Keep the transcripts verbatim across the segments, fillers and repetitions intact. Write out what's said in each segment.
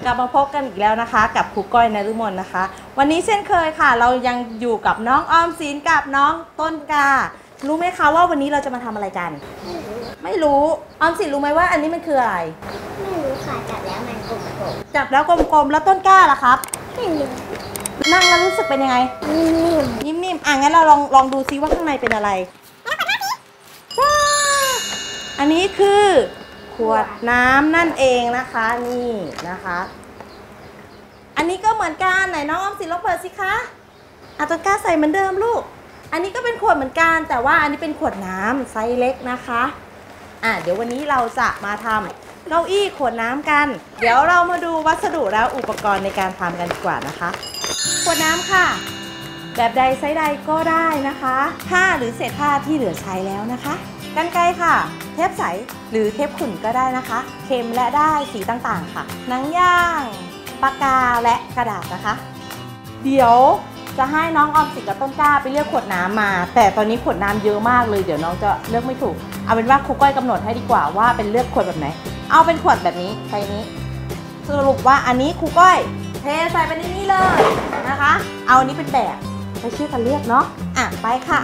กลับมาพบกันอีกแล้วนะคะกับครูก้อยนฤมลนะคะวันนี้เช่นเคยค่ะเรายังอยู่กับน้องออมสินกับน้องต้นการู้ไหมคะว่าวันนี้เราจะมาทำอะไรกันไม่รู้ไม่รู้ออมสินรู้ไหมว่าอันนี้มันคืออะไรไม่รู้ค่ะจับแล้วมันกลมๆจับแล้วกลมๆแล้วต้นกล้าล่ะครับไม่รู้นั่งแล้วรู้สึกเป็นยังไงนิ่มๆนิ่มๆอ่ะงั้นเราลองลองดูซิว่าข้างในเป็นอะไรอันนี้คือขวดน้ำนั่นเองนะคะนี่นะคะอันนี้ก็เหมือนกันไหนน้องออมสินลองเปิดสิคะอาต้นกล้าใส่เหมือนเดิมลูกอันนี้ก็เป็นขวดเหมือนกันแต่ว่าอันนี้เป็นขวดน้ำไซส์เล็กนะคะอ่ะเดี๋ยววันนี้เราจะมาทำเก้าอี้ขวดน้ำกันเดี๋ยวเรามาดูวัสดุและอุปกรณ์ในการทำกันดีกว่านะคะขวดน้ำค่ะแบบใดไซส์ใดก็ได้นะคะผ้าหรือเศษผ้าที่เหลือใช้แล้วนะคะกรรไกรค่ะเทปใสหรือเทปขุ่นก็ได้นะคะเค็มและได้สีต่างๆค่ะหนังย่างปากกาและกระดาษนะคะเดี๋ยวจะให้น้องออมสินกับต้นกล้าไปเลือกขวดน้ำมาแต่ตอนนี้ขวดน้ำเยอะมากเลยเดี๋ยวน้องจะเลือกไม่ถูกเอาเป็นว่าครูก้อยกำหนดให้ดีกว่าว่าเป็นเลือกขวดแบบไหนเอาเป็นขวดแบบนี้ใส่นี้สรุปว่าอันนี้ครูก้อยเทใส่ไปในนี้เลยนะคะเอาอันนี้เป็นแบบไปช่วยกันเลือกเนาะอ่ะไปค่ะ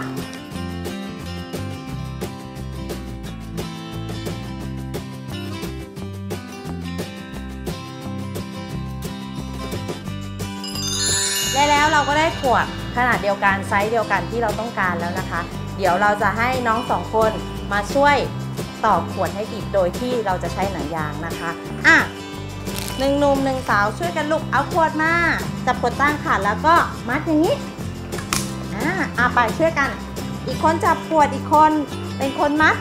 และแล้วเราก็ได้ขวดขนาดเดียวกันไซส์เดียวกันที่เราต้องการแล้วนะคะเดี๋ยวเราจะให้น้องสองคนมาช่วยต่อขวดให้ติดโดยที่เราจะใช้หนังยางนะคะอ่ะหนึ่งหนุ่มหนึ่งสาวช่วยกันลุกเอาขวดมาจับขวดตั้งค่ะแล้วก็มัดอย่างนี้อ่าอ่ะไปช่วยกันอีกคนจับขวดอีกคนเป็นคนมัด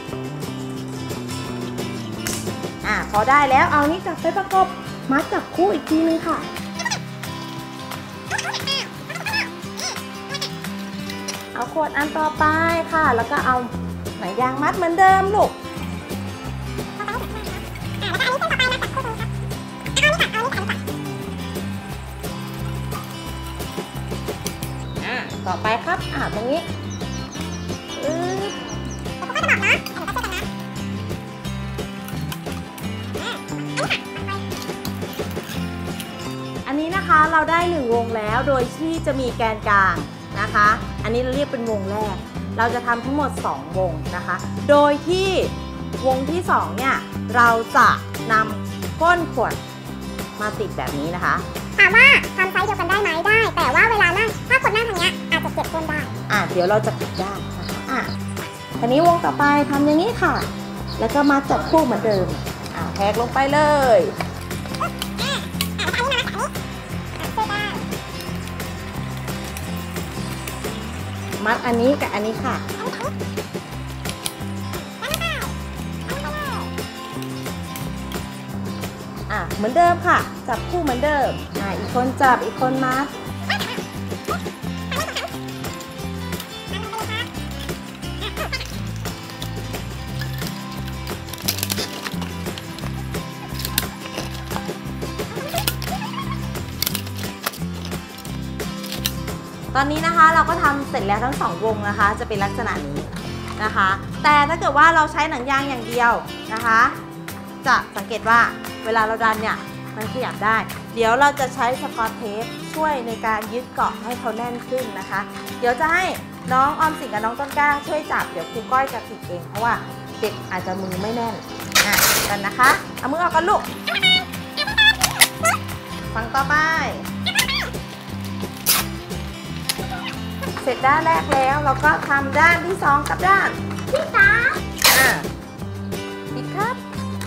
อ่ะพอได้แล้วเอานี้จับไปประกบมัดจับคู่อีกทีนึงค่ะเอาขวดอันต่อไปค่ะแล้วก็เอาหนังยางมัดเหมือนเดิมลูกต่อไปครับอ่าตรงนี้อันนี้นะคะเราได้หนึ่งวงแล้วโดยที่จะมีแกนกลางนะคะอันนี้เราเรียกเป็นวงแรกเราจะทำทั้งหมดสองวงนะคะโดยที่วงที่สองเนี่ยเราจะนำก้นขวดมาติดแบบนี้นะคะถามว่าทำไซส์เดียวกันได้ไหมได้แต่ว่าเวลานั่งถ้าคนนั่งทางนี้อาจจะเจ็บก้นได้อ่ะเดี๋ยวเราจะติดได้นะคะอ่ะทีนี้วงต่อไปทำอย่างนี้ค่ะแล้วก็มาจับคู่เหมือนเดิมอ่ะแทกลงไปเลยมัดอันนี้กับอันนี้ค่ะอ่ะเหมือนเดิมค่ะจับคู่เหมือนเดิมอ่ะอีกคนจับอีกคนมัดตอนนี้นะคะเราก็ทำเสร็จแล้วทั้งสองวงนะคะจะเป็นลักษณะนี้นะคะแต่ถ้าเกิดว่าเราใช้หนังยางอย่างเดียวนะคะจะสังเกตว่าเวลาเราดันเนี่ยมันขยับได้เดี๋ยวเราจะใช้สกอตเทปช่วยในการยึดเกาะให้เขาแน่นขึ้นนะคะเดี๋ยวจะให้น้องออมสินกับน้องต้นกล้าช่วยจับเดี๋ยวครูก้อยจะติดเองเพราะว่าเด็กอาจจะมือไม่แน่นอ่ะกันนะคะเอามือออกกันลูกฟังต่อไปเสร็จด้านแรกแล้วเราก็ทำด้านที่สองกับด้านที่สามอ่ะอีกครับ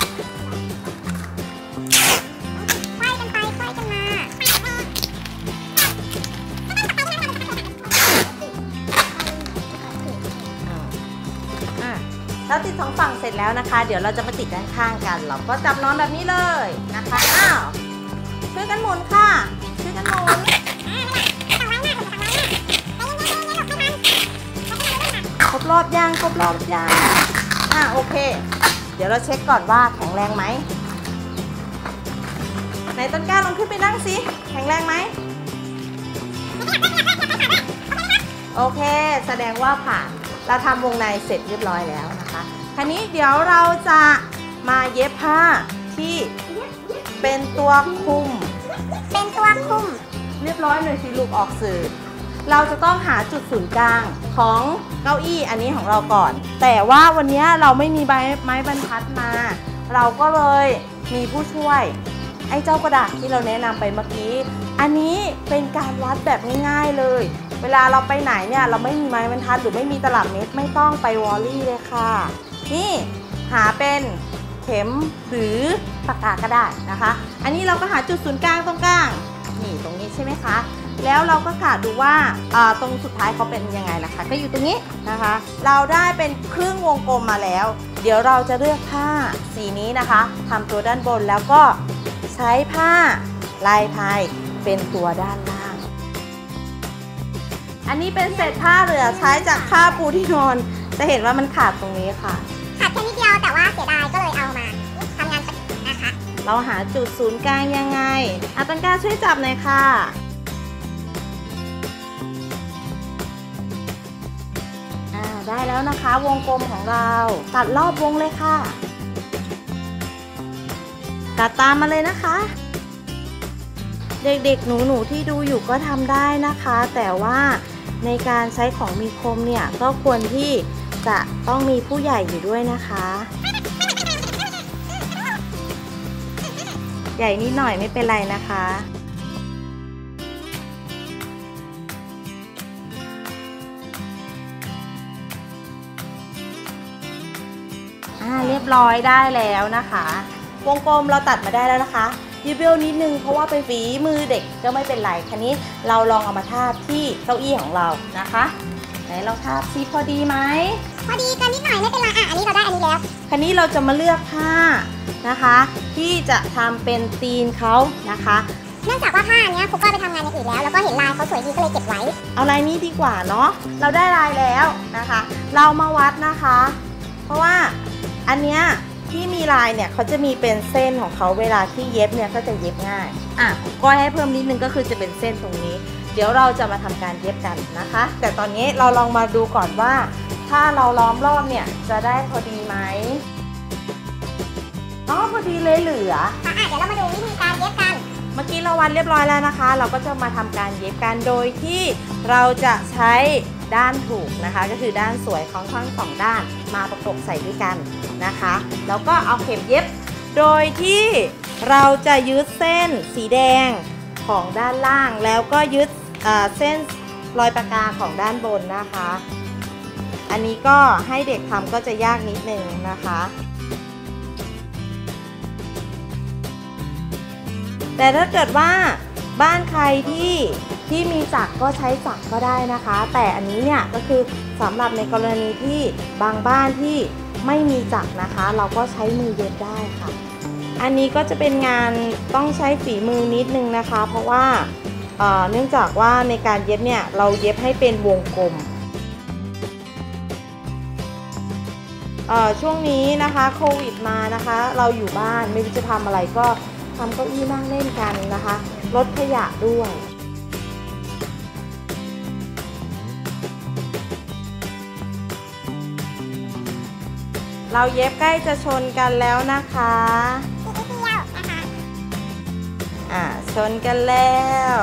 ไขว้กันไปไขว้กันมาอ่ะเราติดสองฝั่งเสร็จแล้วนะคะเดี๋ยวเราจะมาติดด้านข้างกันเราก็จับน้องแบบนี้เลยนะคะอ้าวช่วยกันหมุนค่ะช่วยกันหมุนครบรอบย่างครบรอบย่างอ่ะโอเคเดี๋ยวเราเช็คก่อนว่าแข็งแรงไหมไหนต้นกล้าลองขึ้นไปนั่งสิแข็งแรงไหมโอเคแสดงว่าผ่านเราทำวงในเสร็จเรียบร้อยแล้วนะคะคราวนี้เดี๋ยวเราจะมาเย็บผ้าที่เป็นตัวคุมเป็นตัวคุมเรียบร้อยเลยสิลูกออกสื่อเราจะต้องหาจุดศูนย์กลางของเก้าอี้อันนี้ของเราก่อน แต่ว่าวันนี้เราไม่มีใบไม้บรรทัดมา เราก็เลยมีผู้ช่วยไอ้เจ้ากระดาษที่เราแนะนำไปเมื่อกี้อันนี้เป็นการวัดแบบง่ายๆเลยเวลาเราไปไหนเนี่ยเราไม่มีไม้บรรทัดหรือไม่มีตลับเมตรไม่ต้องไปวอลลี่เลยค่ะนี่หาเป็นเข็มหรือปากกาก็ได้นะคะอันนี้เราก็หาจุดศูนย์กลางตรงกลางนี่ตรงนี้ใช่ไหมคะแล้วเราก็กะดูว่าตรงสุดท้ายเขาเป็นยังไงนะคะก็อยู่ตรงนี้นะคะเราได้เป็นครึ่งวงกลมมาแล้วเดี๋ยวเราจะเลือกผ้าสีนี้นะคะทำตัวด้านบนแล้วก็ใช้ผ้าลายพายเป็นตัวด้านล่างอันนี้เป็นเศษผ้าเหลือใช้จากผ้าปูที่นอนจะเห็นว่ามันขาดตรงนี้ค่ะขาดแค่นิดเดียวแต่ว่าเสียดายก็เลยเอามาทำงานประดิษฐ์นะคะเราหาจุดศูนย์กลางยังไงอาตังกาช่วยจับหน่อยค่ะได้แล้วนะคะวงกลมของเราตัดรอบวงเลยค่ะตัดตามมาเลยนะคะเด็กๆหนูๆที่ดูอยู่ก็ทำได้นะคะแต่ว่าในการใช้ของมีคมเนี่ยก็ควรที่จะต้องมีผู้ใหญ่อยู่ด้วยนะคะใหญ่นิดหน่อยไม่เป็นไรนะคะเรียบร้อยได้แล้วนะคะวงกลมเราตัดมาได้แล้วนะคะยืดเบี้ยวนิดนึงเพราะว่าเป็นฝีมือเด็กก็ไม่เป็นไรคันนี้เราลองเอามาทาบที่เก้าอี้ของเรานะคะไหนลองทาบซิพอดีไหมพอดีกันนิดหน่อยไม่เป็นไรอ่ะอันนี้เราได้อันนี้แล้วคันนี้เราจะมาเลือกผ้านะคะที่จะทำเป็นตีนเขานะคะเนื่องจากว่าผ้าเนี้ยฟุกก็ไปทำงานอย่างอื่นแล้วแล้วก็เห็นลายเขาสวยดีก็เลยเก็บไว้เอาลายนี้ดีกว่าเนาะเราได้ลายแล้วนะคะเรามาวัดนะคะเพราะว่าอันเนี้ยที่มีลายเนี่ยเขาจะมีเป็นเส้นของเขาเวลาที่เย็บเนี่ยก็จะเย็บง่ายอ่ะก้อยให้เพิ่มนิดนึงก็คือจะเป็นเส้นตรงนี้เดี๋ยวเราจะมาทำการเย็บกันนะคะแต่ตอนนี้เราลองมาดูก่อนว่าถ้าเราล้อมรอบเนี่ยจะได้พอดีไหมอ๋อพอดีเลยเหลืออ่ะเดี๋ยวเรามาดูวิธีการเย็บกันเมื่อกี้เราวัดเรียบร้อยแล้วนะคะเราก็จะมาทำการเย็บกันโดยที่เราจะใช้ด้านถูกนะคะก็คือด้านสวยของทั้งสองด้านมาประกบใส่ด้วยกันนะคะแล้วก็เอาเข็มเย็บโดยที่เราจะยึดเส้นสีแดงของด้านล่างแล้วก็ยึดเส้นรอยปากกาของด้านบนนะคะอันนี้ก็ให้เด็กทำก็จะยากนิดนึงนะคะแต่ถ้าเกิดว่าบ้านใครที่ที่มีจักรก็ใช้จักรก็ได้นะคะแต่อันนี้เนี่ยก็คือสำหรับในกรณีที่บางบ้านที่ไม่มีจักรนะคะเราก็ใช้มือเย็บได้ค่ะอันนี้ก็จะเป็นงานต้องใช้ฝีมือนิดนึงนะคะเพราะว่าเอ่อเนื่องจากว่าในการเย็บเนี่ยเราเย็บให้เป็นวงกลมเอ่อช่วงนี้นะคะโควิดมานะคะเราอยู่บ้านไม่รู้จะทำอะไรก็ทำเก้าอี้นั่งเล่นกันนะคะลดขยะด้วยเราเย็บใกล้จะชนกันแล้วนะคะอ่าชนกันแล้ว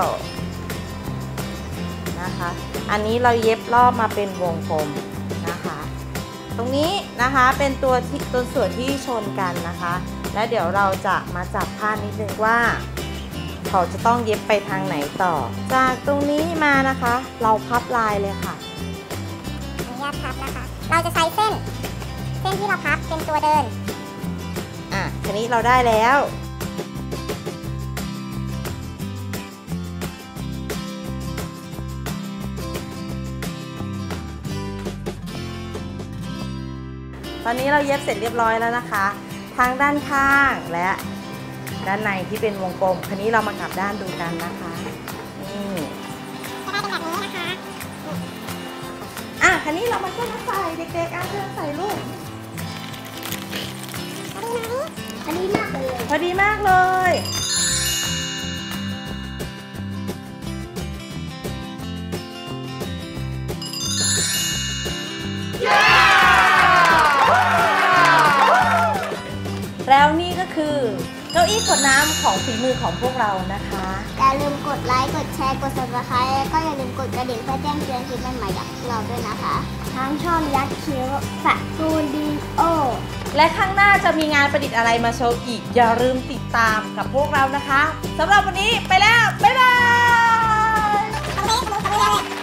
นะคะอันนี้เราเย็บรอบมาเป็นวงกลมนะคะตรงนี้นะคะเป็นตัวที่ตัวส่วนที่ชนกันนะคะแล้วเดี๋ยวเราจะมาจับผ้านิดนึงว่าเขาจะต้องเย็บไปทางไหนต่อจากตรงนี้มานะคะเราพับลายเลยค่ะอนุญาตพับนะคะเราจะใช้เส้นเส้นที่เราพับเป็นตัวเดินอ่ะทีนี้เราได้แล้วตอนนี้เราเย็บเสร็จเรียบร้อยแล้วนะคะทั้งด้านข้างและด้านในที่เป็นวงกลมคันนี้เรามากลับด้านดูกันนะคะนี่จะได้เป็นแบบนี้นะคะอ่ะคันนี้เรามาช่วยใส่เด็กๆอ่ะช่วยใส่ลูกพอดีไหมพอดีมากเลยพอดีมากเลยแล้วนี่ก็คือเก้าอี้ขวดน้ำของฝีมือของพวกเรานะคะอย่าลืมกดไลค์ กดแชร์ กด ซับสไครบ์ แล้วก็อย่าลืมกดกระดิ่งเพื่อแจ้งเตือนคลิปใหม่ๆจากพวกเราด้วยนะคะทางช่องยักษ์คิ้วสตูดิโอและข้างหน้าจะมีงานประดิษฐ์อะไรมาโชว์อีก อย่าลืมติดตามกับพวกเรานะคะสำหรับวันนี้ไปแล้ว บ๊ายบาย